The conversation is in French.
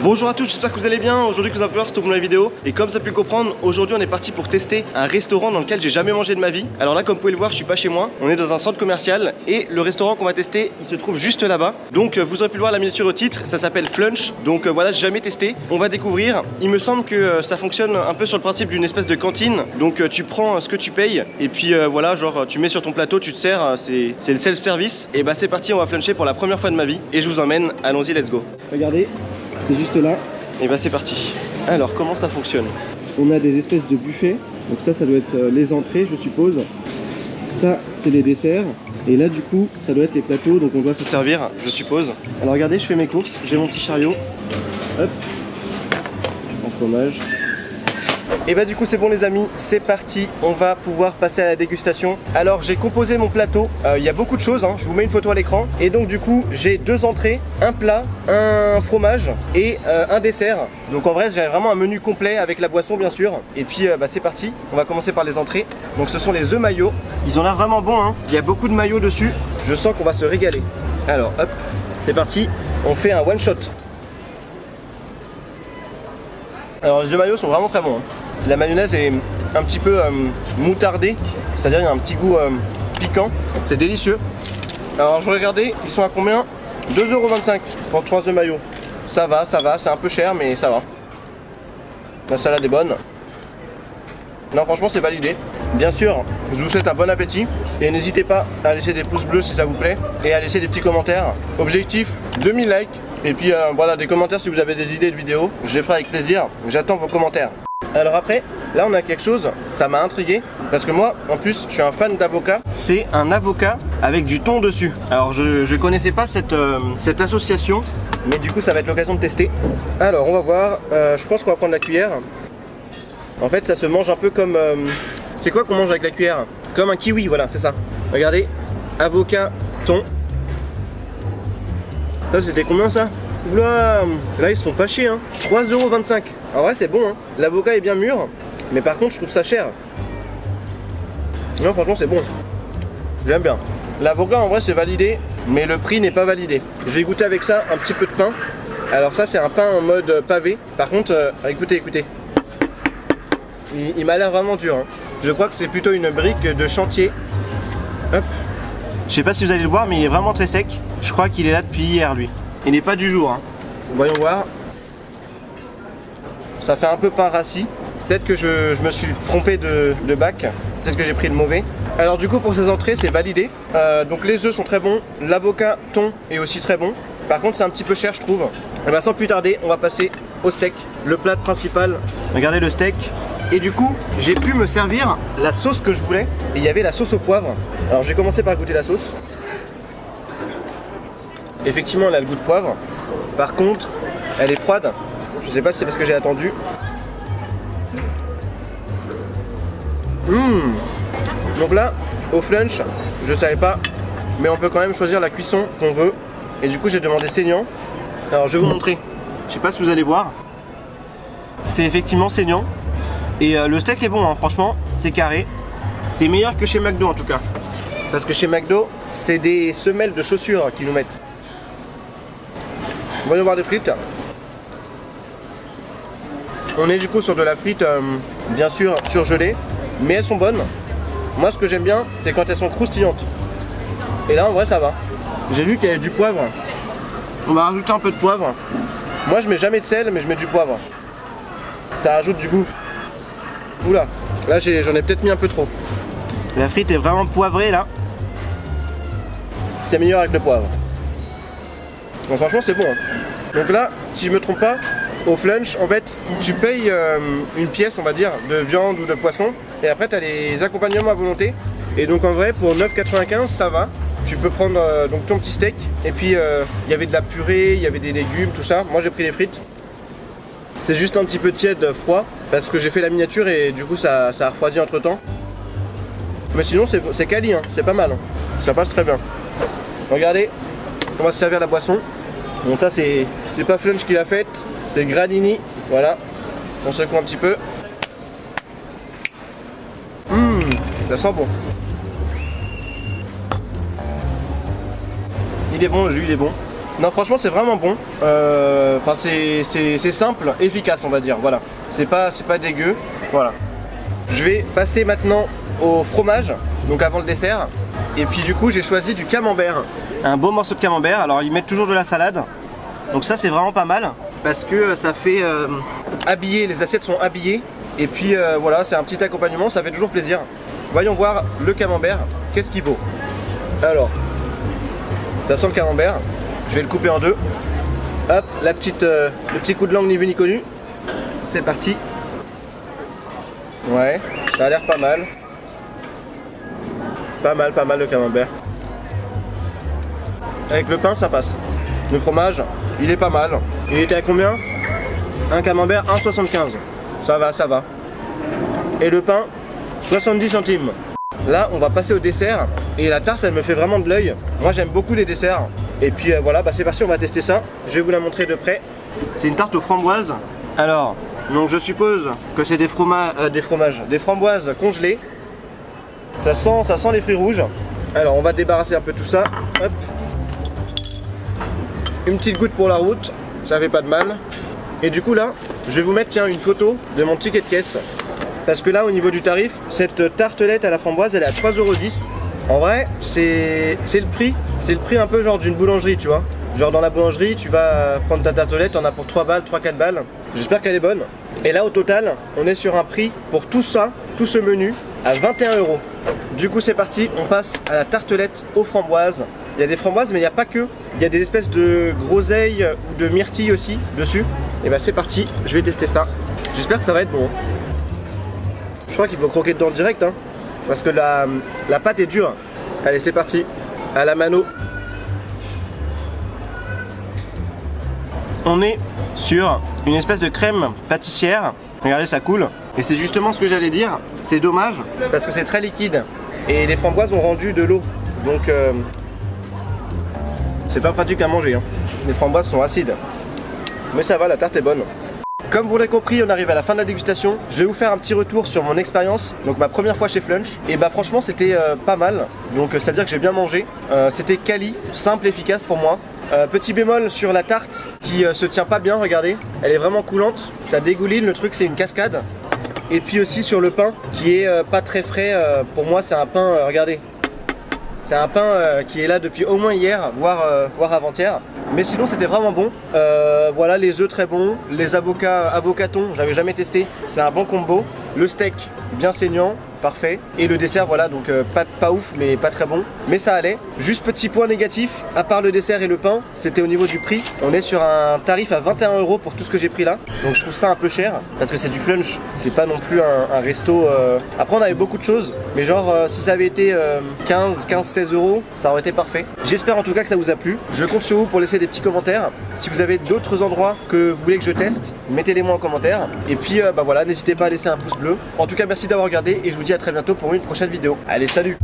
Bonjour à tous, j'espère que vous allez bien. Aujourd'hui que vous allez voir cette nouvelle vidéo. Et comme ça a pu le comprendre, aujourd'hui on est parti pour tester un restaurant dans lequel j'ai jamais mangé de ma vie. Alors là, comme vous pouvez le voir, je suis pas chez moi, on est dans un centre commercial. Et le restaurant qu'on va tester, il se trouve juste là-bas. Donc vous aurez pu le voir la miniature au titre, ça s'appelle Flunch. Donc voilà, j'ai jamais testé, on va découvrir. Il me semble que ça fonctionne un peu sur le principe d'une espèce de cantine. Donc tu prends ce que tu payes et puis voilà, genre tu mets sur ton plateau, tu te sers, c'est le self-service. Et bah c'est parti, on va fluncher pour la première fois de ma vie. Et je vous emmène, allons-y, let's go. Regardez, c'est juste là. Et bah c'est parti. Alors comment ça fonctionne? On a des espèces de buffets. Donc ça doit être les entrées, je suppose. Ça c'est les desserts. Et là du coup ça doit être les plateaux, donc on doit se servir, je suppose. Alors regardez, je fais mes courses, j'ai mon petit chariot. Hop, en fromage. Et bah du coup c'est bon les amis, c'est parti, on va pouvoir passer à la dégustation. Alors j'ai composé mon plateau, il y a beaucoup de choses, hein. Je vous mets une photo à l'écran. Et donc du coup j'ai deux entrées, un plat, un fromage et un dessert. Donc en vrai j'ai vraiment un menu complet avec la boisson bien sûr. Et puis bah, c'est parti, on va commencer par les entrées. Donc ce sont les œufs maillots, ils ont l'air vraiment bons, hein. Il y a beaucoup de maillots dessus, je sens qu'on va se régaler. Alors hop, c'est parti, on fait un one shot. Alors les œufs maillots sont vraiment très bons, hein. La mayonnaise est un petit peu moutardée, c'est-à-dire il y a un petit goût piquant, c'est délicieux. Alors je regardais, ils sont à combien? 2,25 € pour 3 œufs maillots. Ça va, c'est un peu cher mais ça va. La salade est bonne. Non franchement c'est validé. Bien sûr, je vous souhaite un bon appétit et n'hésitez pas à laisser des pouces bleus si ça vous plaît et à laisser des petits commentaires. Objectif 2000 likes et puis voilà, des commentaires si vous avez des idées de vidéos, je les ferai avec plaisir. J'attends vos commentaires. Alors après, là on a quelque chose, ça m'a intrigué parce que moi en plus je suis un fan d'avocat. C'est un avocat avec du thon dessus. Alors je connaissais pas cette association, mais du coup ça va être l'occasion de tester. Alors on va voir, je pense qu'on va prendre la cuillère. En fait ça se mange un peu comme... c'est quoi qu'on mange avec la cuillère? Comme un kiwi, voilà c'est ça. Regardez, avocat, thon. Ça c'était combien ça? Oula, là ils se font pas chier, hein. 3,25 €. En vrai c'est bon, hein. L'avocat est bien mûr, mais par contre je trouve ça cher. Non franchement c'est bon, j'aime bien. L'avocat en vrai c'est validé, mais le prix n'est pas validé. Je vais goûter avec ça un petit peu de pain. Alors ça c'est un pain en mode pavé. Par contre, écoutez. Il m'a l'air vraiment dur, hein. Je crois que c'est plutôt une brique de chantier. Hop. Je sais pas si vous allez le voir, mais il est vraiment très sec. Je crois qu'il est là depuis hier lui. Il n'est pas du jour, hein. Voyons voir. Ça fait un peu pain rassis. Peut-être que je me suis trompé de bac. Peut-être que j'ai pris le mauvais. Alors du coup pour ces entrées c'est validé. Donc les œufs sont très bons. L'avocat thon est aussi très bon. Par contre c'est un petit peu cher je trouve. Et bien sans plus tarder on va passer au steak. Le plat principal. Regardez le steak. Et du coup j'ai pu me servir la sauce que je voulais. Et il y avait la sauce au poivre. Alors j'ai commencé par goûter la sauce. Effectivement elle a le goût de poivre. Par contre elle est froide. Je sais pas si c'est parce que j'ai attendu. Donc là au flunch je savais pas, mais on peut quand même choisir la cuisson qu'on veut. Et du coup j'ai demandé saignant. Alors je vais vous montrer. Je sais pas si vous allez voir. C'est effectivement saignant. Et le steak est bon, hein. Franchement c'est carré. C'est meilleur que chez McDo en tout cas. Parce que chez McDo c'est des semelles de chaussures qu'ils nous mettent. Voyons voir des frites. On est du coup sur de la frite bien sûr surgelée, mais elles sont bonnes. Moi ce que j'aime bien c'est quand elles sont croustillantes. Et là en vrai ça va. J'ai vu qu'il y avait du poivre. On va rajouter un peu de poivre. Moi je mets jamais de sel mais je mets du poivre. Ça rajoute du goût. Oula, là j'en ai peut-être mis un peu trop. La frite est vraiment poivrée là. C'est meilleur avec le poivre. Donc franchement c'est bon, hein. Donc là si je me trompe pas, au flunch en fait tu payes une pièce on va dire de viande ou de poisson. Et après tu as les accompagnements à volonté. Et donc en vrai pour 9,95 ça va. Tu peux prendre donc ton petit steak. Et puis il y avait de la purée, il y avait des légumes, tout ça. Moi j'ai pris les frites. C'est juste un petit peu tiède, froid. Parce que j'ai fait la miniature et du coup ça a refroidi entre temps. Mais sinon c'est quali, hein. C'est pas mal, hein. Ça passe très bien. Regardez, on va se servir la boisson. Bon ça c'est pas Flunch qui l'a faite, c'est Granini. Voilà, on secoue un petit peu. Ça sent bon. Il est bon, le jus il est bon. Non, franchement, c'est vraiment bon. Enfin, c'est simple, efficace, on va dire. Voilà. C'est pas dégueu. Voilà. Je vais passer maintenant au fromage, donc avant le dessert. Et puis du coup, j'ai choisi du camembert. Un beau morceau de camembert. Alors, ils mettent toujours de la salade. Donc ça, c'est vraiment pas mal. Parce que ça fait habiller, les assiettes sont habillées. Et puis voilà, c'est un petit accompagnement, ça fait toujours plaisir. Voyons voir le camembert, qu'est-ce qu'il vaut. Alors, ça sent le camembert. Je vais le couper en deux. Hop, le petit coup de langue ni vu ni connu. C'est parti. Ouais, ça a l'air pas mal. Pas mal le camembert. Avec le pain, ça passe. Le fromage, il est pas mal. Il était à combien? Un camembert 1,75. Ça va, ça va. Et le pain, 70 centimes. Là, on va passer au dessert. Et la tarte, elle me fait vraiment de l'œil. Moi, j'aime beaucoup les desserts. Et puis voilà, bah, c'est parti, on va tester ça. Je vais vous la montrer de près. C'est une tarte aux framboises. Alors, donc je suppose que c'est des framboises congelées. Ça sent les fruits rouges. Alors, on va débarrasser un peu tout ça. Hop. Une petite goutte pour la route. Ça fait pas de mal. Et du coup là, je vais vous mettre tiens, une photo de mon ticket de caisse. Parce que là, au niveau du tarif, cette tartelette à la framboise, elle est à 3,10 €. En vrai, c'est le prix. C'est le prix un peu genre d'une boulangerie, tu vois. Genre dans la boulangerie, tu vas prendre ta tartelette, t'en as pour 3 balles, 3-4 balles. J'espère qu'elle est bonne. Et là, au total, on est sur un prix pour tout ça, tout ce menu, à 21 €. Du coup, c'est parti, on passe à la tartelette aux framboises. Il y a des framboises, mais il n'y a pas que. Il y a des espèces de groseilles ou de myrtilles aussi dessus. Et bah c'est parti, je vais tester ça. J'espère que ça va être bon. Je crois qu'il faut croquer dedans direct, hein, parce que la pâte est dure. Allez, c'est parti, à la mano. On est sur une espèce de crème pâtissière. Regardez, ça coule. Et c'est justement ce que j'allais dire. C'est dommage, parce que c'est très liquide. Et les framboises ont rendu de l'eau. Donc c'est pas pratique à manger, hein. Les framboises sont acides. Mais ça va, la tarte est bonne. Comme vous l'avez compris, on arrive à la fin de la dégustation. Je vais vous faire un petit retour sur mon expérience. Donc ma première fois chez Flunch. Et bah franchement c'était pas mal. Donc c'est à dire que j'ai bien mangé. C'était quali, simple, efficace pour moi. Petit bémol sur la tarte qui se tient pas bien, regardez. Elle est vraiment coulante, ça dégouline, le truc c'est une cascade. Et puis aussi sur le pain qui est pas très frais. Pour moi c'est un pain, regardez. C'est un pain qui est là depuis au moins hier, voire avant-hier. Mais sinon c'était vraiment bon. Voilà, les œufs très bons. Les avocatons, j'avais jamais testé. C'est un bon combo. Le steak bien saignant, parfait. Et le dessert, voilà, donc pas ouf, mais pas très bon. Mais ça allait. Juste petit point négatif, à part le dessert et le pain, c'était au niveau du prix. On est sur un tarif à 21 € pour tout ce que j'ai pris là. Donc je trouve ça un peu cher, parce que c'est du Flunch. C'est pas non plus un resto... Après on avait beaucoup de choses, mais genre si ça avait été 15-16 €, ça aurait été parfait. J'espère en tout cas que ça vous a plu. Je compte sur vous pour laisser des petits commentaires. Si vous avez d'autres endroits que vous voulez que je teste, mettez-les moi en commentaire. Et puis bah voilà, n'hésitez pas à laisser un pouce bleu. En tout cas merci d'avoir regardé et je vous dis à très bientôt pour une prochaine vidéo. Allez, salut!